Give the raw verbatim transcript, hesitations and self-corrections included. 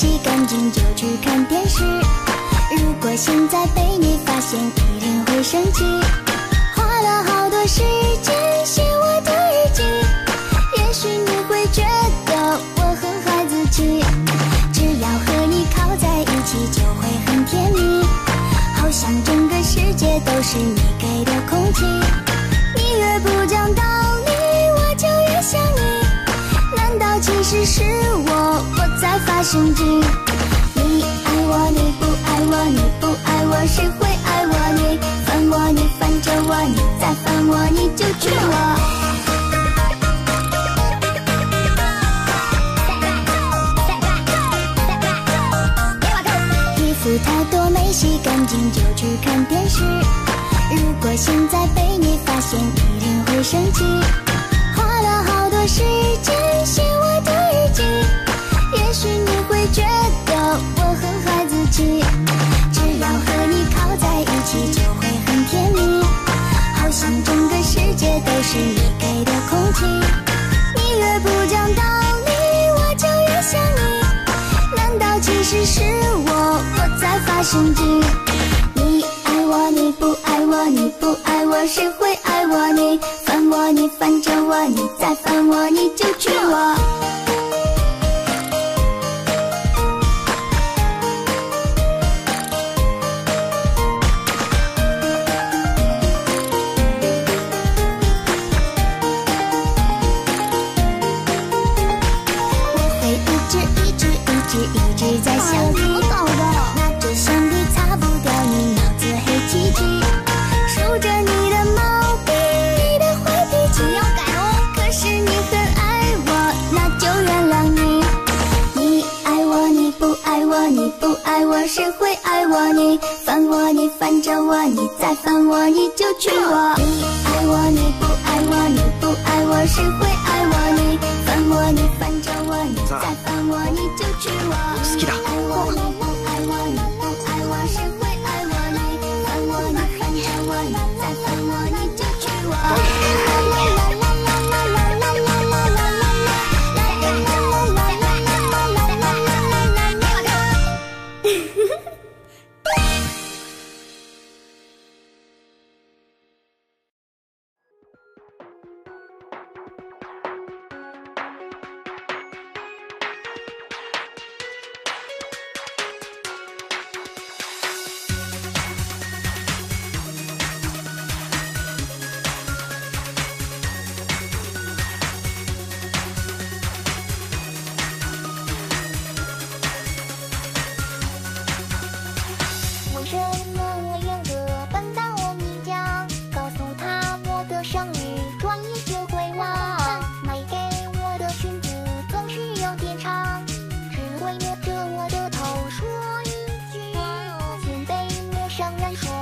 洗干净就去看电视。如果现在被你发现，一定会生气。花了好多时间写我的日记，也许你会觉得我很孩子气，只要和你靠在一起就会很甜蜜，好像整个世界都是你给的空气。你越不讲道理，我就越想你，难道其实是我我在发神经？你爱我你不爱我，你不爱我谁会爱我？你烦我你烦着我，你再烦我你就娶我。衣服太多没洗干净就去看电视。如果现在被你发现，一定会生气。花了好多时间写我的日记，也许你会觉得我很孩子气，只要和你靠在一起就会很甜蜜，好像整个世界都是你给的空气。你越不讲道理，我就越想你，难道其实是我我在发神经？你爱我你不爱我，你不爱我谁会爱我？你烦我你烦着我，你再烦我你就娶我。我会一直一直一直一直在想你，拿着橡皮擦不掉你脑子黑漆漆，数着你的毛病，你的坏脾气要改哦。可是你很爱我，那就原谅你。你爱我你不爱我，你不爱我谁会爱我？你烦我你烦着我，你再烦我你就娶我。你爱我你不爱我，你不爱我谁会爱我？你烦我你烦着我，你再烦我你就娶我。你爱我你不爱我，你不爱我谁会爱我？你烦我你烦着我，你再烦我你就娶我。 为什么我有个笨蛋我名将，告诉他我的生日转眼就会忘，买给我的裙子总是有点长，只会摸着我的头说一句，先被陌上人说